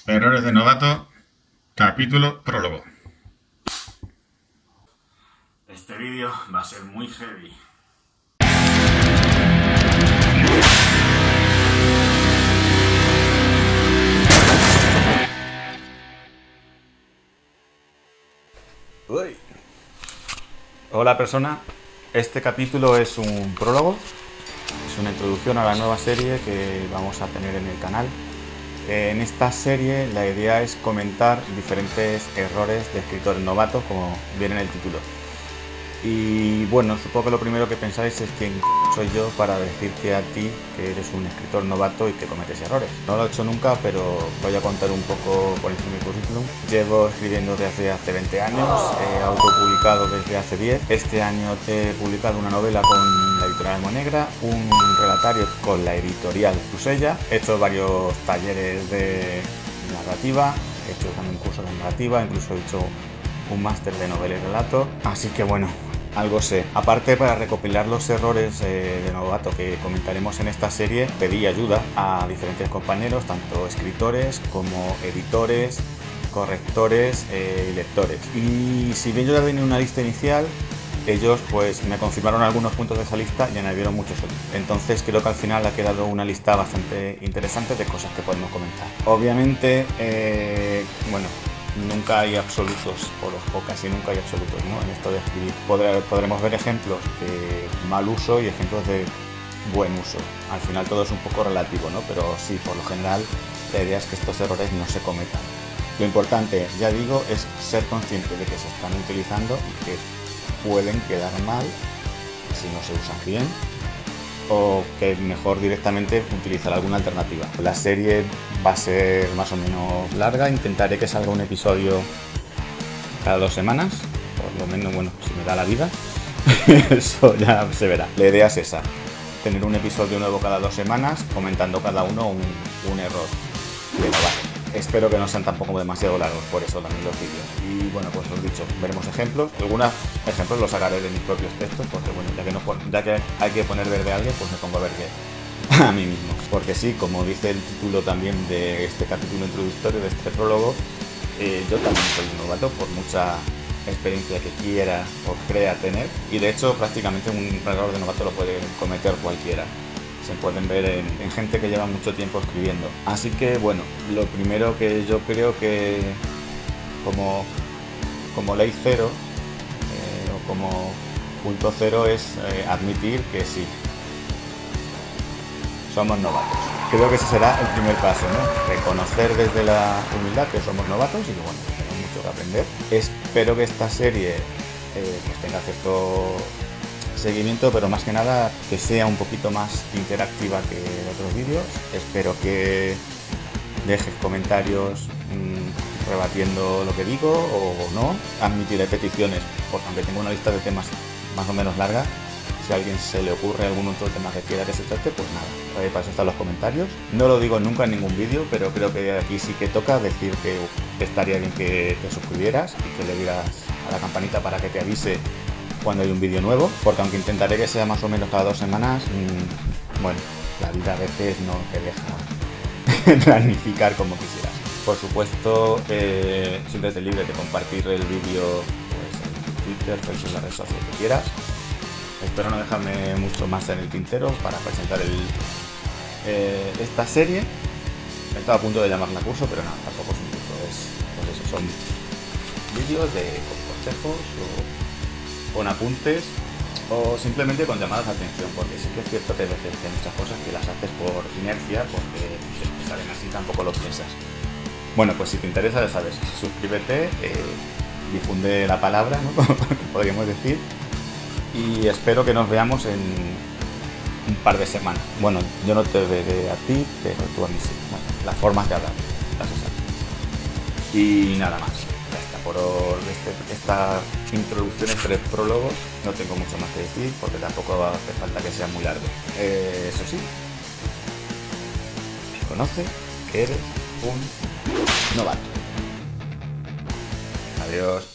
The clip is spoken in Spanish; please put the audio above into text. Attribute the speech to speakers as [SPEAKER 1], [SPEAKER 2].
[SPEAKER 1] Errores de novato, capítulo prólogo. Este vídeo va a ser muy heavy. Uy. Hola persona, este capítulo es un prólogo, es una introducción a la nueva serie que vamos a tener en el canal. En esta serie la idea es comentar diferentes errores de escritores novatos, como viene en el título. Y bueno, supongo que lo primero que pensáis es quién soy yo para decirte a ti que eres un escritor novato y que cometes errores. No lo he hecho nunca, pero voy a contar un poco por encima de mi currículum. Llevo escribiendo desde hace 20 años, he autopublicado desde hace 10. Este año he publicado una novela con la editorial Almonegra, un relatario con la editorial Tusella. He hecho varios talleres de narrativa, he hecho también cursos de narrativa, incluso he hecho un máster de novela y relato. Así que bueno, algo sé. Aparte, para recopilar los errores de novato que comentaremos en esta serie, pedí ayuda a diferentes compañeros, tanto escritores como editores, correctores y lectores. Y si bien yo ya tenía una lista inicial, ellos pues me confirmaron algunos puntos de esa lista y añadieron muchos otros. Entonces creo que al final ha quedado una lista bastante interesante de cosas que podemos comentar. Obviamente, bueno, nunca hay absolutos, o los pocas y nunca hay absolutos, ¿no? En esto de escribir podremos ver ejemplos de mal uso y ejemplos de buen uso. Al final todo es un poco relativo, ¿no? Pero sí, por lo general la idea es que estos errores no se cometan. Lo importante, ya digo, es ser consciente de que se están utilizando y que pueden quedar mal si no se usan bien, o que mejor directamente utilizar alguna alternativa. La serie va a ser más o menos larga, intentaré que salga un episodio cada 2 semanas, por lo menos, bueno, si me da la vida, eso ya se verá. La idea es esa, tener un episodio nuevo cada 2 semanas, comentando cada uno un error de novato. Espero que no sean tampoco demasiado largos, por eso también los vídeos. Y bueno, pues lo dicho, veremos ejemplos. Algunos ejemplos los sacaré de mis propios textos, porque bueno, ya que hay que poner verde a alguien, pues me pongo verde a mí mismo. Porque sí, como dice el título también de este capítulo introductorio, de este prólogo, yo también soy un novato, por mucha experiencia que quiera o crea tener. Y de hecho, prácticamente un error de novato lo puede cometer cualquiera. Se pueden ver en gente que lleva mucho tiempo escribiendo. Así que bueno, lo primero que yo creo que como ley cero o como punto cero es admitir que sí, somos novatos. Creo que ese será el primer paso, ¿no? Reconocer desde la humildad que somos novatos y que bueno, tenemos mucho que aprender. Espero que esta serie pues tenga cierto seguimiento, pero más que nada que sea un poquito más interactiva que otros vídeos. Espero que dejes comentarios rebatiendo lo que digo o no. Admitiré peticiones, porque aunque tengo una lista de temas más o menos larga, si a alguien se le ocurre algún otro tema que quiera que se trate, pues nada, para eso están los comentarios. No lo digo nunca en ningún vídeo, pero creo que aquí sí que toca decir que estaría bien que te suscribieras y que le dieras a la campanita para que te avise cuando hay un vídeo nuevo, porque aunque intentaré que sea más o menos cada 2 semanas, bueno, la vida a veces no te deja planificar como quisieras. Por supuesto, siéntete libre de compartir el vídeo pues, en Twitter, Facebook, la red social que quieras. Espero no dejarme mucho más en el tintero para presentar esta serie. Estaba a punto de llamarla curso, pero no, tampoco es un curso, pues eso, son vídeos de consejos o con apuntes o simplemente con llamadas de atención, porque sí que es cierto que hay veces que hay muchas cosas que las haces por inercia, porque si te salen así tampoco lo piensas. Bueno, pues si te interesa, ya sabes, suscríbete, difunde la palabra, ¿no? Podríamos decir, y espero que nos veamos en un par de semanas. Bueno, yo no te veré a ti, pero tú a mí sí. Bueno, las formas de hablar, las usas. Y nada más. Por esta introducción entre prólogos no tengo mucho más que decir, porque tampoco hace falta que sea muy largo. Eso sí, reconoce que eres un novato. Adiós.